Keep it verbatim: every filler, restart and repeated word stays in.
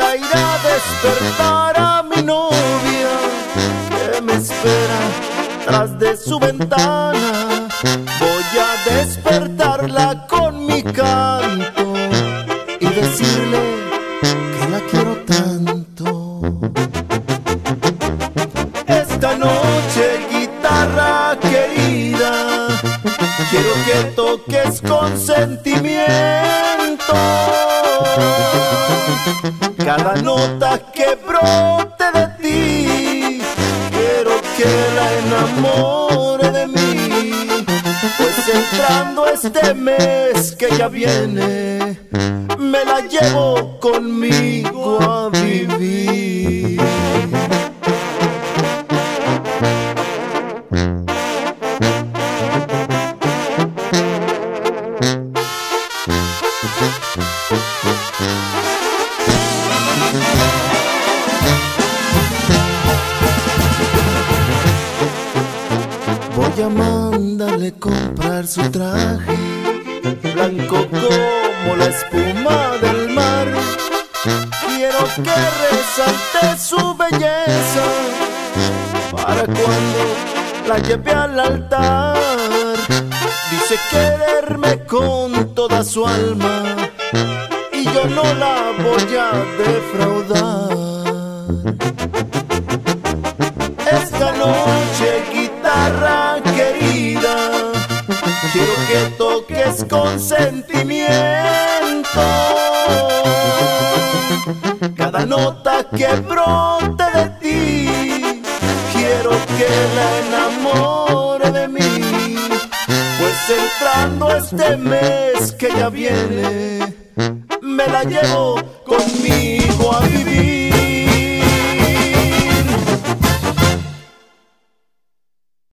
a ir a despertar a mi novia que me espera tras de su ventana. Voy a despertarla con mi canto y decirle que la quiero tanto. Esta noche, guitarra querida, quiero que toques con sentimiento cada nota que brote de ti. Quiero que la enamore de mí, pues entrando este mes que ya viene, me la llevo conmigo a vivir. Voy a mandarle comprar su traje, blanco como la espuma del mar. Quiero que resalte su belleza para cuando la lleve al altar. Dice quererme con toda su alma y yo no la voy a defraudar. Esta noche, guitarra querida, quiero que toques con sentimiento cada nota que brote de ti. Quiero que la enamore de mí, pues entrando este mes que ya viene, me la llevo conmigo a vivir.